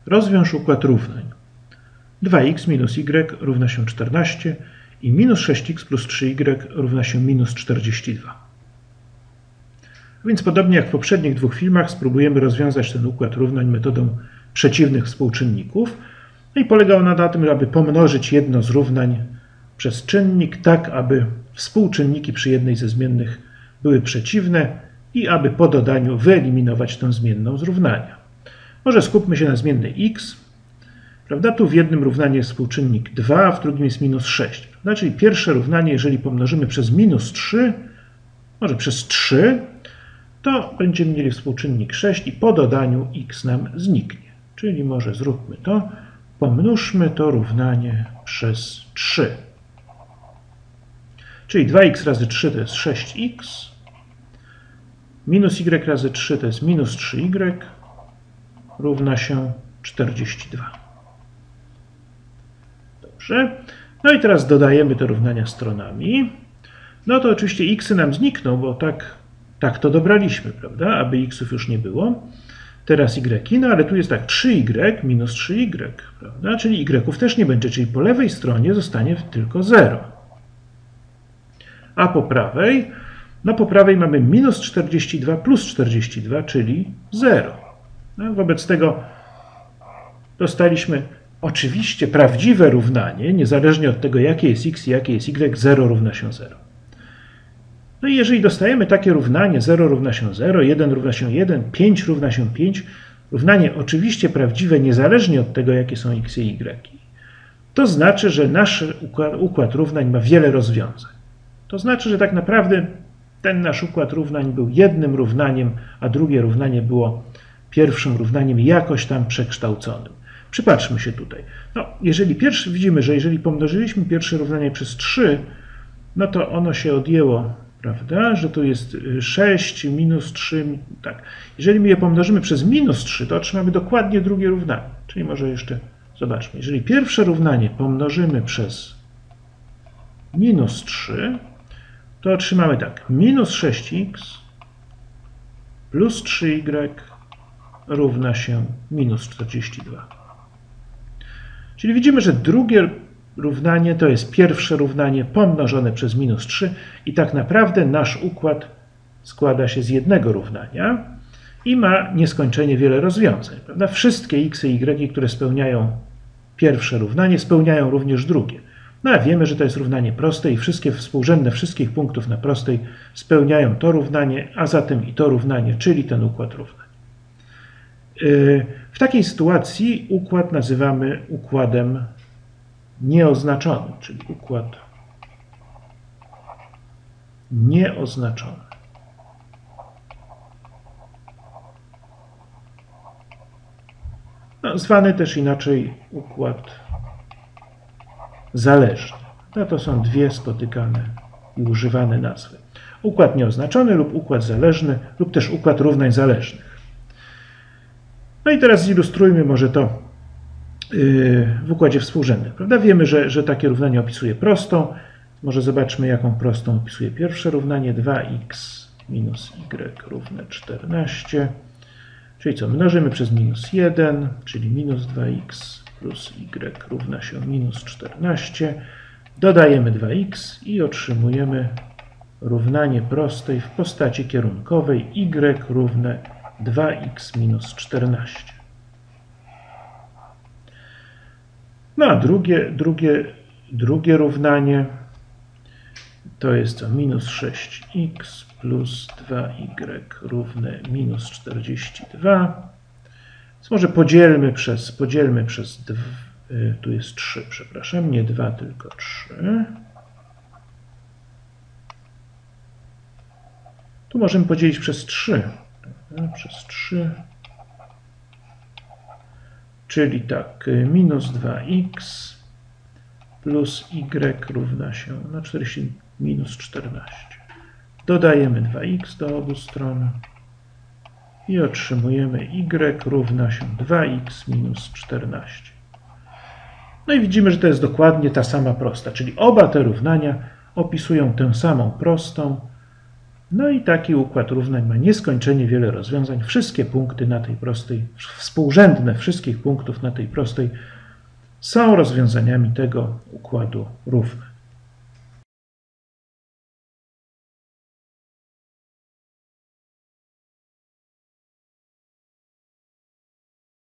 Rozwiąż układ równań. 2x minus y równa się 14 i minus 6x plus 3y równa się minus 42. Więc podobnie jak w poprzednich dwóch filmach spróbujemy rozwiązać ten układ równań metodą przeciwnych współczynników. No i polega ona na tym, aby pomnożyć jedno z równań przez czynnik tak, aby współczynniki przy jednej ze zmiennych były przeciwne i aby po dodaniu wyeliminować tę zmienną z równania. Może skupmy się na zmiennej x. Prawda? Tu w jednym równaniu jest współczynnik 2, a w drugim jest minus 6. Prawda? Czyli pierwsze równanie, jeżeli pomnożymy przez minus 3, może przez 3, to będziemy mieli współczynnik 6 i po dodaniu x nam zniknie. Czyli może zróbmy to. Pomnóżmy to równanie przez 3. Czyli 2x razy 3 to jest 6x. Minus y razy 3 to jest minus 3y. Równa się 42. Dobrze. No i teraz dodajemy te równania stronami. No to oczywiście xy nam znikną, bo tak to dobraliśmy, prawda? Aby xów już nie było. Teraz y, no ale tu jest tak 3y minus 3y, prawda? Czyli y'ów też nie będzie, czyli po lewej stronie zostanie tylko 0. A po prawej? No po prawej mamy minus 42 plus 42, czyli 0. No, wobec tego dostaliśmy oczywiście prawdziwe równanie, niezależnie od tego, jakie jest x i jakie jest y, 0 równa się 0. No i jeżeli dostajemy takie równanie 0 równa się 0, 1 równa się 1, 5 równa się 5, równanie oczywiście prawdziwe niezależnie od tego, jakie są x i y, to znaczy, że nasz układ równań ma wiele rozwiązań. To znaczy, że tak naprawdę ten nasz układ równań był jednym równaniem, a drugie równanie było pierwszym równaniem jakoś tam przekształconym. Przypatrzmy się tutaj. No, widzimy, że jeżeli pomnożyliśmy pierwsze równanie przez 3, no to ono się odjęło, prawda, że tu jest 6 minus 3, tak. Jeżeli my je pomnożymy przez minus 3, to otrzymamy dokładnie drugie równanie. Czyli może jeszcze zobaczmy. Jeżeli pierwsze równanie pomnożymy przez minus 3, to otrzymamy tak, minus 6x plus 3y równa się minus 42. Czyli widzimy, że drugie równanie to jest pierwsze równanie pomnożone przez minus 3 i tak naprawdę nasz układ składa się z jednego równania i ma nieskończenie wiele rozwiązań. Prawda? Wszystkie x i y, które spełniają pierwsze równanie, spełniają również drugie. No a wiemy, że to jest równanie proste i wszystkie współrzędne wszystkich punktów na prostej spełniają to równanie, a zatem i to równanie, czyli ten układ równań. W takiej sytuacji układ nazywamy układem nieoznaczonym, czyli układ nieoznaczony. No, zwany też inaczej układ zależny. No, to są dwie spotykane i używane nazwy. Układ nieoznaczony lub układ zależny lub też układ równań zależnych. No i teraz zilustrujmy może to w układzie współrzędnym. Prawda? Wiemy, że takie równanie opisuje prostą. Może zobaczmy, jaką prostą opisuje pierwsze równanie. 2x minus y równe 14. Czyli co? Mnożymy przez minus 1, czyli minus 2x plus y równa się minus 14. Dodajemy 2x i otrzymujemy równanie prostej w postaci kierunkowej y równe 2x minus 14. No a drugie równanie to jest to minus 6x plus 2y równe minus 42. Więc może podzielmy przez 2, tu jest 3, przepraszam, nie 2, tylko 3. Tu możemy podzielić przez 3. Przez 3. Czyli tak, minus 2x plus y równa się na 40 minus 14. Dodajemy 2x do obu stron i otrzymujemy y równa się 2x minus 14. No i widzimy, że to jest dokładnie ta sama prosta, czyli oba te równania opisują tę samą prostą No i taki układ równań ma nieskończenie wiele rozwiązań. Wszystkie punkty na tej prostej, współrzędne wszystkich punktów na tej prostej są rozwiązaniami tego układu równań.